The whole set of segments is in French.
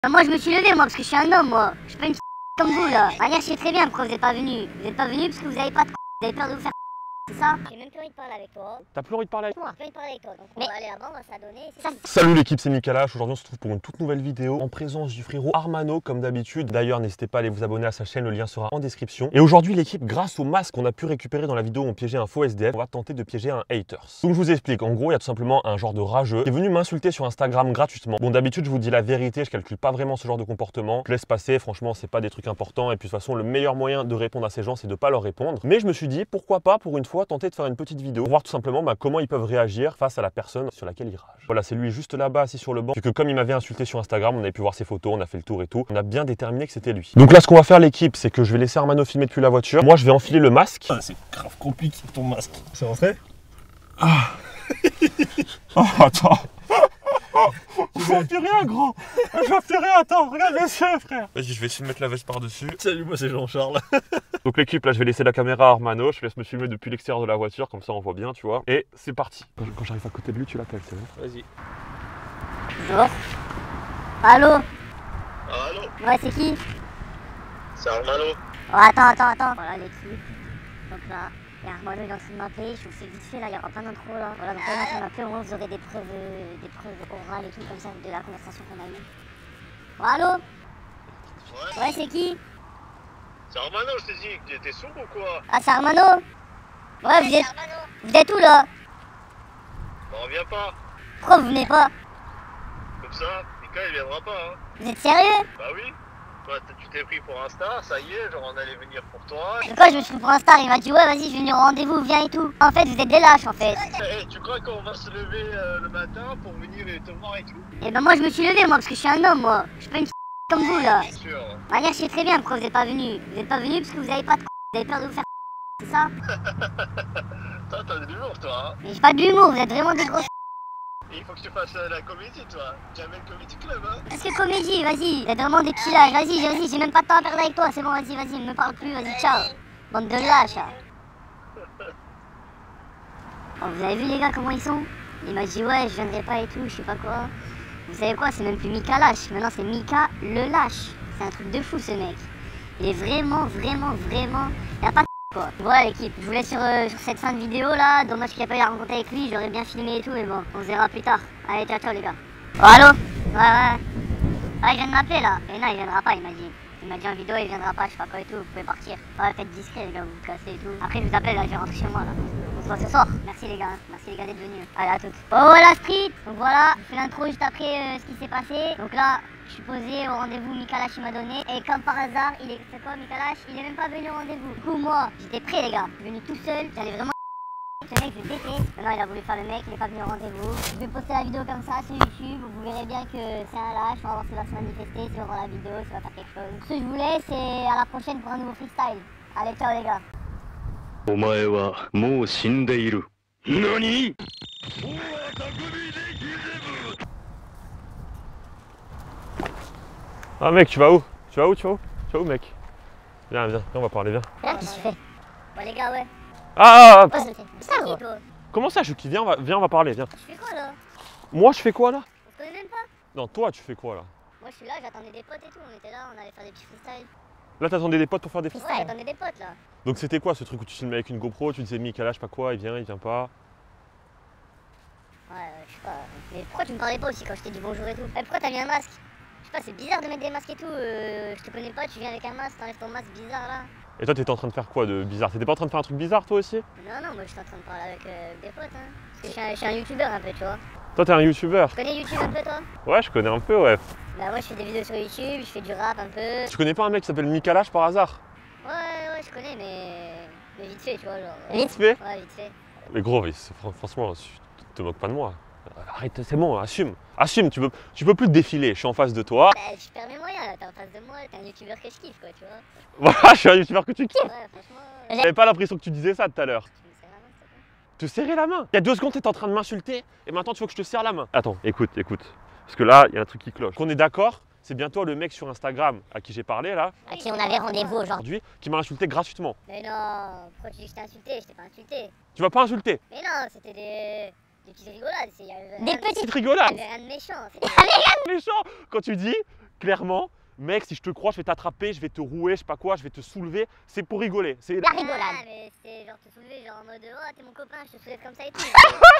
Moi je me suis levé moi parce que je suis un homme moi. Je suis pas une comme vous là. Manière je sais très bien pourquoi vous êtes pas venu. Vous êtes pas venu parce que vous avez pas de vous avez peur de vous faire c'est ça. J'ai même plus envie de parler avec toi. T'as plus envie de parler avec moi? J'ai plus envie de parler avec toi. Donc on va aller là-bas, on va s'adonner. C'est ça. Salut l'équipe, c'est Mikalash. Aujourd'hui on se retrouve pour une toute nouvelle vidéo en présence du frérot Armano comme d'habitude. D'ailleurs n'hésitez pas à aller vous abonner à sa chaîne, le lien sera en description. Et aujourd'hui l'équipe, grâce au masque qu'on a pu récupérer dans la vidéo où on piégeait un faux SDF, on va tenter de piéger un haters. Donc je vous explique, en gros il y a tout simplement un genre de rageux qui est venu m'insulter sur Instagram gratuitement. Bon d'habitude je vous dis la vérité, je calcule pas vraiment ce genre de comportement. Je laisse passer, franchement c'est pas des trucs importants. Et puis de toute façon le meilleur moyen de répondre à ces gens c'est de pas leur répondre. Mais je me suis dit pourquoi pas pour une fois tenter de faire une petite vidéo pour voir tout simplement comment ils peuvent réagir face à la personne sur laquelle ils ragent. Voilà, c'est lui juste là-bas assis sur le banc. Vu que comme il m'avait insulté sur Instagram, on avait pu voir ses photos, on a fait le tour et tout. On a bien déterminé que c'était lui. Donc là, ce qu'on va faire l'équipe, c'est que je vais laisser Armano filmer depuis la voiture. Moi, je vais enfiler le masque. Ah, c'est grave compliqué ton masque. C'est rentré? Ah. Oh, attends. J'en fais rien, gros. J'en fais rien, attends, regarde les yeux, frère. Vas-y, je vais essayer de mettre la veste par-dessus. Salut, moi c'est Jean-Charles. Donc l'équipe, là, je vais laisser la caméra à Armano. Je laisse me filmer depuis l'extérieur de la voiture, comme ça on voit bien, tu vois. Et c'est parti. Quand j'arrive à côté de lui, tu l'appelles, c'est bon? Vas-y. Bonjour. Allô? Allô? Ouais c'est qui? C'est Armano. Oh attends. Voilà l'équipe. Donc là, il y a Armano il est en train de m'appeler. Je vous fais vite fait là, il y aura plein d'intro là. Voilà donc là il est en train de m'appeler, au moins vous aurez des preuves orales et tout comme ça de la conversation qu'on a eue. Oh, allô? Ouais c'est qui? C'est Armano, je t'ai dit. T'es sourd ou quoi? Ah c'est Armano? Ouais vous êtes où là? Bah, on revient pas. Pourquoi vous venez pas? Comme ça, Mika il viendra pas, hein. Vous êtes sérieux? Bah oui. Toi, tu t'es pris pour un star, ça y est, genre on allait venir pour toi. C'est quoi je me suis pris pour un star, il m'a dit ouais vas-y je vais venir au rendez-vous, viens et tout. En fait vous êtes des lâches en fait. Eh, tu crois qu'on va se lever le matin pour venir et te voir et tout? Et ben moi je me suis levé moi parce que je suis un homme moi. Je suis pas une comme vous là. Bien sûr. Manière je sais très bien pourquoi vous êtes pas venu. Vous êtes pas venu parce que vous avez pas de vous avez peur de vous faire c'est ça? Toi, t'as de l'humour, toi, hein. Mais j'ai pas de l'humour, vous êtes vraiment des gros. Et il faut que tu fasses la comédie, toi. Jamel Comedy Club, hein. Qu'est-ce que comédie, vas-y, vous êtes vraiment des petits lâches, vas-y, j'ai même pas de temps à perdre avec toi, c'est bon, vas-y, me parle plus, vas-y, ciao. Bande de lâches. Oh, vous avez vu les gars comment ils sont? Il m'a dit ouais je viendrai pas et tout, je sais pas quoi. Vous savez quoi, c'est même plus Mika lâche, maintenant c'est Mika le lâche. C'est un truc de fou ce mec. Il est vraiment, il a pas de quoi. Voilà l'équipe, je vous laisse sur cette fin de vidéo là, dommage qu'il n'y a pas eu la rencontre avec lui, j'aurais bien filmé et tout, mais bon, on se verra plus tard. Allez, ciao les gars. Oh allô? Ouais. Ah il vient de m'appeler là, et non il viendra pas, il m'a dit. Il m'a dit en vidéo il viendra pas, je sais pas quoi et tout, vous pouvez partir. Ouais faites discret les gars, vous vous cassez et tout. Après je vous appelle là, je vais rentrer chez moi là. On se voit ce soir. Merci les gars d'être venus. Allez à toutes. Oh voilà street. Donc voilà, je fais l'intro juste après ce qui s'est passé. Donc là, je suis posé au rendez-vous Mikalash il m'a donné. Et comme par hasard, c'est quoi Mikalash? Il est même pas venu au rendez-vous. Du coup moi, j'étais prêt les gars. Je suis venu tout seul, j'allais vraiment. Ce mec je déteste. Maintenant il a voulu faire le mec, il est pas venu au rendez-vous. Je vais poster la vidéo comme ça sur YouTube. Vous verrez bien que c'est un lâche. On va voir s'il va se manifester, s'il va voir la vidéo, s'il va faire quelque chose. Ce que je voulais c'est à la prochaine pour un nouveau freestyle. Allez ciao les gars. お前はもう死んでいる。何？ Ah mec, tu vas où? Tu vas où mec? Viens, on va parler, viens. Qu'est-ce que tu fais? Bon les gars ouais. Ah Ouais, ça gros. comment ça, Chouki? Viens, on va parler, viens. Tu fais quoi là? Moi, je fais quoi là? On se connaît même pas? Non, toi, tu fais quoi là? Moi je suis là, j'attendais des potes et tout, on était là, on allait faire des petits freestyles. Là, t'attendais des potes pour faire des Ouais, freestyles? j'attendais des potes là. Donc c'était quoi ce truc où tu filmais avec une GoPro, tu disais Mikalash, pas quoi, il vient pas? Ouais, je sais pas. Mais pourquoi tu me parlais pas aussi quand je t'ai dit bonjour et tout? Et pourquoi t'as mis un masque? Je sais pas, c'est bizarre de mettre des masques et tout. Je te connais pas, tu viens avec un masque, t'enlèves ton masque bizarre là. Et toi, t'étais en train de faire quoi de bizarre? T'étais pas en train de faire un truc bizarre toi aussi? Non, moi j'étais en train de parler avec des potes hein. Parce que je suis un youtubeur un peu, tu vois. Toi, t'es un youtubeur? Tu connais YouTube un peu toi? Ouais, je connais un peu, ouais. Bah moi je fais des vidéos sur YouTube, je fais du rap un peu. Tu connais pas un mec qui s'appelle Mikalash par hasard? Ouais, je connais mais vite fait, tu vois, genre. Vite fait? Ouais, vite fait. Mais gros, franchement, tu te moques pas de moi. Arrête, c'est bon, assume. Assume, tu peux plus te défiler, je suis en face de toi. Bah, je perds mes moyens là, t'es en face de moi, t'es un youtubeur que je kiffe quoi, tu vois. Voilà, je suis un youtubeur que tu kiffes. Ouais, franchement. J'avais pas l'impression que tu disais ça tout à l'heure. Tu me serres la main, s'il te plaît. Te serrer la main? Il y a 2 secondes, t'étais en train de m'insulter et maintenant tu veux que je te serre la main. Attends, écoute. Parce que là, il y a un truc qui cloche. Qu'on est d'accord, c'est bien toi le mec sur Instagram à qui j'ai parlé là, À qui on avait rendez-vous aujourd'hui. qui m'a insulté gratuitement. Mais non, pourquoi tu dis que je t'ai insulté? Je t'ai pas insulté. Tu vas pas insulter. Mais non, c'était des petites rigolades. Petite rigolade. Rien de méchant. Méchant quand tu dis clairement, mec, si je te crois, je vais t'attraper, je vais te rouer, je sais pas quoi, je vais te soulever. C'est pour rigoler. C'est La rigolade. Ah, mais c'est genre te soulever, genre en mode oh, t'es mon copain, je te soulève comme ça et tout.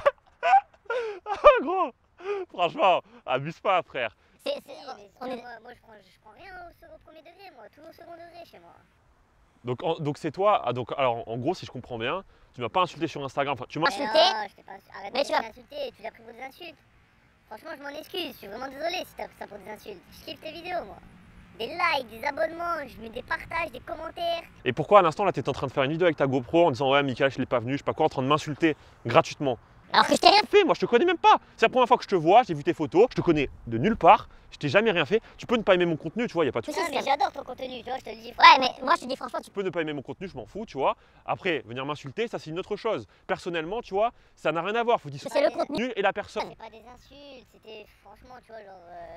gros. Franchement, abuse pas, frère. Si, mais moi je prends rien au premier degré, moi, tout au second degré chez moi. Donc c'est toi. Ah, donc, alors, en gros, si je comprends bien, tu m'as pas insulté sur Instagram. Enfin, tu m'as. Mais non, je t'ai pas arrête de m'insulter, tu l'as pris pour des insultes. Franchement, je m'en excuse, je suis vraiment désolé si t'as pris ça pour des insultes. Je kiffe tes vidéos, moi. Des likes, des abonnements, je mets des partages, des commentaires. Et pourquoi à l'instant là, t'étais en train de faire une vidéo avec ta GoPro en disant ouais, Mika, je l'ai pas venu, je sais pas quoi, en train de m'insulter gratuitement. Alors que je t'ai rien fait, moi je te connais même pas. C'est la première fois que je te vois, j'ai vu tes photos, je te connais de nulle part, je t'ai jamais rien fait. Tu peux ne pas aimer mon contenu, tu vois, y a pas de souci. Non, mais j'adore ton contenu, tu vois, je te le dis. Ouais, mais moi je te dis franchement, Tu peux ne pas aimer mon contenu, je m'en fous, tu vois. Après, venir m'insulter, ça c'est une autre chose. Personnellement, tu vois, ça n'a rien à voir. Faut dire c'est le contenu et la personne. C'est pas des insultes, c'était franchement, tu vois, genre.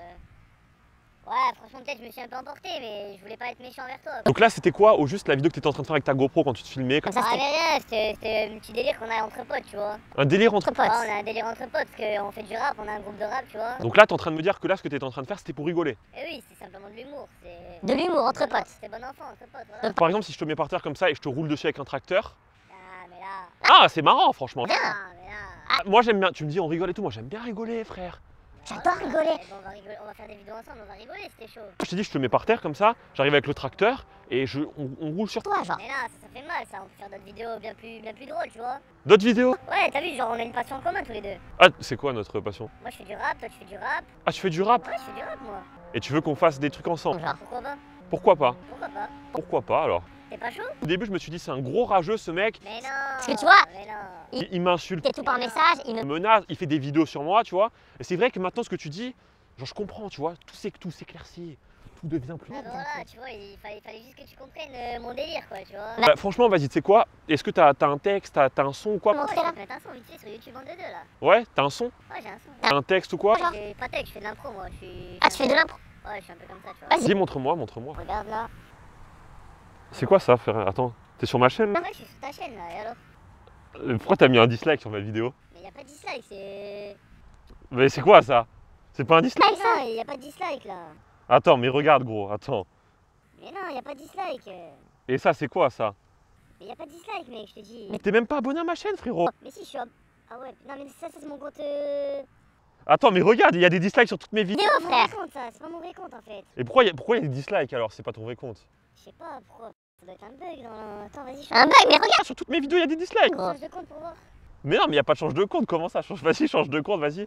Ouais, franchement, peut-être je me suis un peu emporté, mais je voulais pas être méchant envers toi. Donc là, c'était quoi au juste la vidéo que t'étais en train de faire avec ta GoPro quand tu te filmais comme ça. Ah, mais rien, c'était un petit délire qu'on a entre potes, tu vois. Un délire entre Entre potes. Ouais, on a un délire entre potes, parce qu'on fait du rap, on a un groupe de rap, tu vois. Donc là, t'es en train de me dire que là, ce que t'étais en train de faire, c'était pour rigoler. Et oui, c'est simplement de l'humour. De l'humour entre potes. C'est bon enfant, entre potes, voilà. Par exemple, si je te mets par terre comme ça et je te roule dessus avec un tracteur. Ah, mais là. Ah, c'est marrant, franchement. Ah, mais là. Moi, j'aime bien. Tu me dis, on rigole et tout. Moi, j'aime bien rigoler, frère. J'adore rigoler. Eh ben, on va faire des vidéos ensemble, on va rigoler, c'était chaud. Je te dis, je te mets par terre comme ça. J'arrive avec le tracteur et on roule sur toi. Toi, genre. Mais là, ça fait mal, ça. On peut faire d'autres vidéos bien plus drôles, tu vois. D'autres vidéos? Ouais, t'as vu, genre, on a une passion en commun tous les deux. Ah, c'est quoi notre passion? Moi, je fais du rap, toi, tu fais du rap. Ah, tu fais du rap Ouais, je fais du rap, moi. et tu veux qu'on fasse des trucs ensemble. Genre. Pourquoi pas? Pourquoi pas? Pourquoi pas? Pourquoi pas alors? T'es pas chaud? Au début, je me suis dit, c'est un gros rageux ce mec. Mais non. Parce que tu vois, Mais non. Il m'insulte, C'est tout par message, il il me. me menace, il fait des vidéos sur moi, tu vois. Et c'est vrai que maintenant, ce que tu dis, genre, je comprends, tu vois. Tout s'éclaircit, tout devient plus. Ah, bah voilà, tu vois, il fallait juste que tu comprennes mon délire, quoi, tu vois. Bah, franchement, vas-y, tu sais quoi? Est-ce que t'as un texte, t'as un son ou quoi? Ouais, Montrer je là. vais te mettre un son vite fait sur YouTube en 2-2 là. Ouais, t'as un son? Ouais, j'ai un son. T'as un texte ou quoi? Genre. J'ai pas tech, je fais de l'impro, moi. Je suis. Ah, tu fais de l'impro. Ouais, je suis un peu comme ça, tu vois. Vas-y. Dis, montre-moi, montre-moi. Regarde là. C'est quoi ça, frère? Attends, t'es sur ma chaîne là? Ouais, je suis sur ta chaîne là, et alors? Pourquoi t'as mis un dislike sur ma vidéo? Mais y a pas de dislike, c'est. Mais c'est quoi ça? C'est pas un dislike? Mais non, y a pas de dislike là. Attends, mais regarde, gros, attends. Mais non, y a pas de dislike. Et ça, c'est quoi ça? Mais y a pas de dislike, mec, je te dis. Mais t'es même pas abonné à ma chaîne, frérot. Mais si, je suis. Ah ouais, non, mais ça c'est mon compte. Attends, mais regarde, il y a des dislikes sur toutes mes vidéos. C'est pas mon vrai compte, ça, c'est pas mon vrai compte en fait. Et pourquoi il y a des dislikes alors? C'est pas ton vrai compte? Je sais pas pourquoi. Ça doit être un bug dans. Attends, vas-y, Un bug, mais regarde. Ah, sur toutes mes vidéos, il y a des dislikes. change de compte pour voir. Mais non, mais il y a pas de change de compte. Comment ça change? Vas-y, change de compte, vas-y.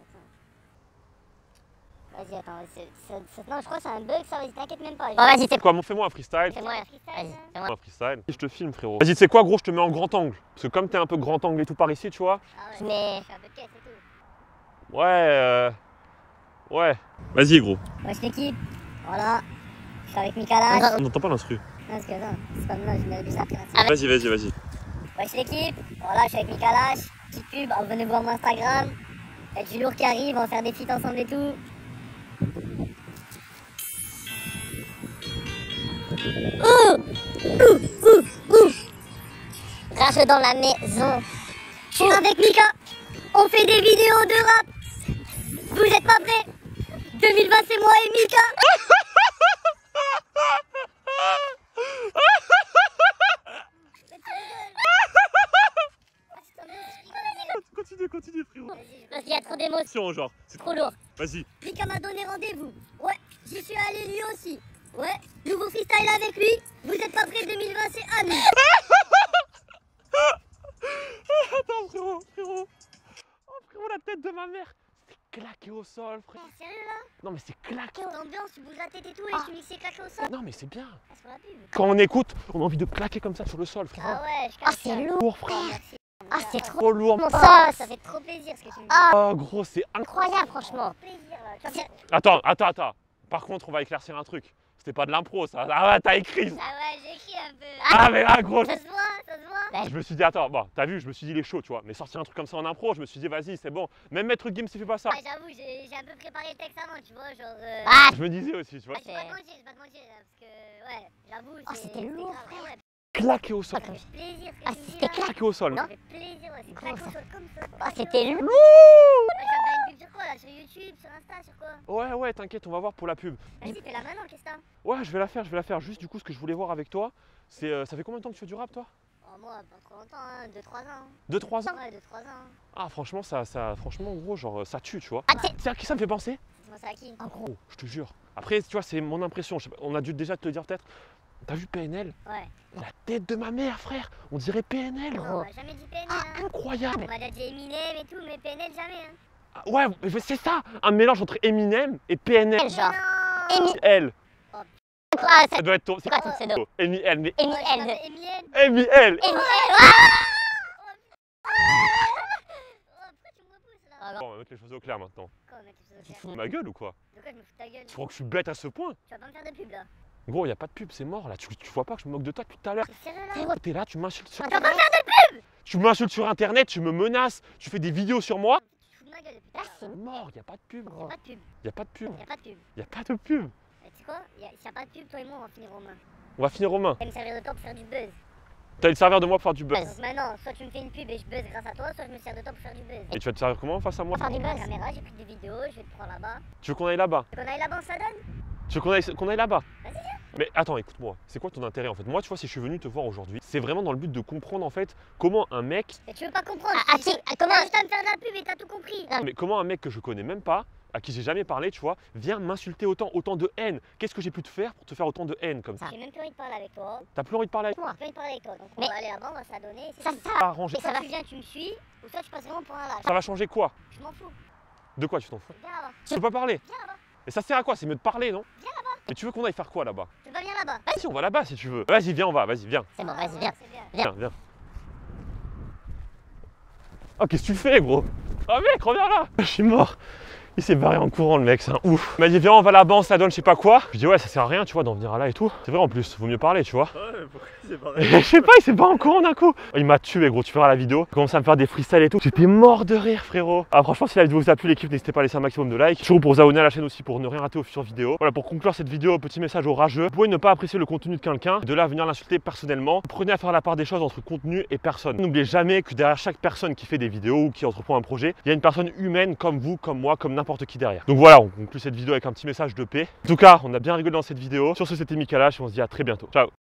Vas-y, attends, non, je crois que c'est un bug, ça, vas-y, t'inquiète même pas. Bon, vas-y, c'est Quoi, fais-moi un freestyle. Fais-moi. Freestyle, Vas-y, hein. fais-moi. Un freestyle. Je te filme, frérot. Vas-y, tu sais quoi, gros, je te mets en grand angle. Parce que comme t'es un peu grand angle et tout par ici, tu vois. Ah ouais, Mais- je fais un peu de caisse et tout. Ouais, ouais. Vas-y, gros. Wesh l'équipe, voilà. Je suis avec Mika On n'entend pas l'instru. Non, parce que attends, c'est pas mal, je mets plus après. Vas-y, vas-y, vas-y. Wesh l'équipe, voilà, je suis avec Mika Lash. Petite pub, venez voir mon Instagram. Il y a du lourd qui arrive, on va faire des feats ensemble et tout. Rage dans la maison. Je suis avec Mika, on fait des vidéos de rap. Vous êtes pas prêts? 2020 c'est moi et Mika. Continue, frérot. Parce qu'il y a trop d'émotions. Genre, c'est Trop lourd. Vas-y. Mika m'a donné rendez-vous. Ouais, j'y suis allé lui aussi. Ouais, nouveau freestyle avec lui. Vous êtes pas prêts? 2020 c'est à nous. Attends, frérot. Oh, frérot, la tête de ma mère. C'est claqué au sol, frère. Sérieux là? Non, mais c'est claqué. L'ambiance, tu bouges la tête et tout, et tu mixes les claques au sol. Non, mais c'est bien. Ah, sur la pub. Quand on écoute, on a envie de claquer comme ça sur le sol, frérot. Ah ouais, je Ah, capte. c'est lourd. Lourd, frère. Merci. Ah, c'est trop Trop lourd. mon Ah, sauce. ça fait trop plaisir ce que tu me dis. Ah, Oh, gros, c'est incroyable. incroyable, franchement. Plaisir là. Tu vois, Attends. Par contre, on va éclaircir un truc. C'était pas de l'impro, ça. Ah ouais, t'as écrit. ah ouais, j'écris un peu. Ah, mais là, gros. Ça se voit, ça se voit. Je me suis dit, attends, bon, t'as vu, je me suis dit, il est chaud, tu vois. Mais sortir un truc comme ça en impro, je me suis dit, vas-y, c'est bon. Même Maître Gims, il fait pas ça. Ouais, j'avoue, j'ai un peu préparé le texte avant, tu vois, genre. Ah, Je me disais aussi, tu vois. Je vais pas te mentir, parce que, ouais, j'avoue, Oh, c'était lourd, grave. frère. Ouais, Claqué au sol. ça fait plaisir ce que Ah, tu me dis c'était là. clair. Claqué au sol. Ça fait plaisir, ouais, c'est Gros, claqué au ça- sol comme ça. Ah, c'était lourd. Ouais, je vais faire une pub sur quoi là? Sur YouTube, sur Insta, sur quoi? Ouais, t'inquiète, on va voir pour la pub. Vas-y, fais-la maintenant, qu'est-ce que t'as? Ouais, je vais la faire. Juste du coup, ce que je voulais voir avec toi, c'est ça fait combien de temps que tu fais du rap, toi? Oh, moi, pas trop longtemps, hein, 2-3 ans. 2-3 ans? Ouais, 2-3 ans. Ah, franchement, franchement, gros, genre, ça tue, tu vois. Ah, C'est à qui ça me fait penser? Moi, c'est à qui? Gros, je te jure. Après, tu vois, c'est mon impression. Je sais pas, on a dû déjà te le dire peut-être. T'as vu PNL? Ouais. La tête de ma mère, frère. On dirait PNL. Non, on m'a jamais dit PNL. Hein. Incroyable. On m'a déjà dit Eminem et tout, mais PNL jamais. Hein. Ah, ouais, mais c'est ça. Un mélange entre Eminem et PNL. Genre. Non. L. Quoi, Ça doit être ton. C'est quoi ton pseudo? Emil, mais Emile. Eminem. Emil. Emile. Pourquoi tu me repousses là? Bon, on va mettre les choses au clair maintenant. Quoi, mec, Tu qu'est-ce que te fous de ma gueule ou quoi? De quoi je me fous de ta gueule? Tu crois que je suis bête à ce point? Tu vas pas me faire de pub là? Gros, y a pas de pub, c'est mort là. Tu vois pas que je me moque de toi depuis tout à l'heure? T'es sérieux là? Frérot, t'es là, tu m'insultes sur Tu vas pas me faire de pub! Tu m'insultes sur internet, tu me menaces, tu fais des vidéos sur moi. Tu te fous de ma gueule depuis tout à l'heure. C'est mort, y a pas de pub, Y'a gros. pas de pub. Y a pas de pub. Y'a pas de pub. Y a pas de pub. Tu sais quoi? S'il y a pas de pub, toi et moi on va finir aux mains. On va finir aux mains. Tu vas me servir de toi pour faire du buzz. T'as le serveur de moi pour faire du buzz. Donc maintenant, soit tu me fais une pub et je buzz grâce à toi, soit je me sers de toi pour faire du buzz. Et tu vas te servir comment face à moi? Faire du J'ai la buzz. caméra, j'ai pris des vidéos, je vais te prendre là-bas. Tu veux qu'on aille là-bas? Tu veux qu'on aille là-bas, ça donne? Tu veux qu'on aille là-bas? Vas-y, viens. Mais attends, écoute-moi, c'est quoi ton intérêt en fait? Moi, tu vois, si je suis venu te voir aujourd'hui, c'est vraiment dans le but de comprendre en fait comment un mec, Mais tu veux pas comprendre? Ah, qui? Comment? T'as juste à me faire de la pub et t'as tout compris. mais comment un mec que je connais même pas, à qui j'ai jamais parlé, tu vois, vient m'insulter autant de haine. Qu'est-ce que j'ai pu te faire pour te faire autant de haine comme ça? J'ai même plus envie de parler avec toi. T'as plus envie de parler avec J'ai plus envie de parler avec toi. Donc on Mais- va aller là-bas, on va s'adonner. Ça, tout. ça. moi? Arranger. Soit tu viens, tu me suis, ou soit tu passes vraiment pour un lâche. Ça va changer quoi? Je m'en fous. De quoi tu t'en fous? Viens là-bas. Tu peux pas parler? Viens là-bas. Et ça sert à quoi? C'est mieux de parler, non? Viens là-bas. Mais tu veux qu'on aille faire quoi là-bas? Tu veux pas venir là-bas? Si, on va là-bas si tu veux. Vas-y, viens, on va, vas-y, viens. C'est bon, vas-y, viens. C'est bien. Viens. Oh, qu'est-ce que tu fais, gros? Oh mec, reviens là! Je suis mort. Il s'est barré en courant, le mec, c'est un ouf. Il m'a dit, viens, on va là-bas, on s'adonne, je sais pas quoi. Je dis, ouais, ça sert à rien, tu vois, d'en venir là et tout. C'est vrai en plus, vaut mieux parler, tu vois. Ouais, mais pourquoi c'est pas Et je sais pas, il s'est barré en courant d'un coup. Il m'a tué, gros, tu verras la vidéo. Il commence à me faire des freestyles et tout. J'étais mort de rire, frérot. Ah, franchement, si la vidéo vous a plu, l'équipe, n'hésitez pas à laisser un maximum de likes. Toujours pour vous abonner à la chaîne aussi pour ne rien rater aux futures vidéos. Voilà, pour conclure cette vidéo, petit message aux rageux. Vous pouvez ne pas apprécier le contenu de quelqu'un, de là à venir l'insulter personnellement. Prenez à faire la part des choses entre contenu et personne. N'oubliez jamais que derrière chaque personne qui fait des vidéos ou qui entreprend un projet, il y a une personne humaine comme vous, comme moi, comme n'importe qui derrière. Donc voilà, on conclut cette vidéo avec un petit message de paix. En tout cas, on a bien rigolé dans cette vidéo. Sur ce, c'était Mikalash et on se dit à très bientôt. Ciao.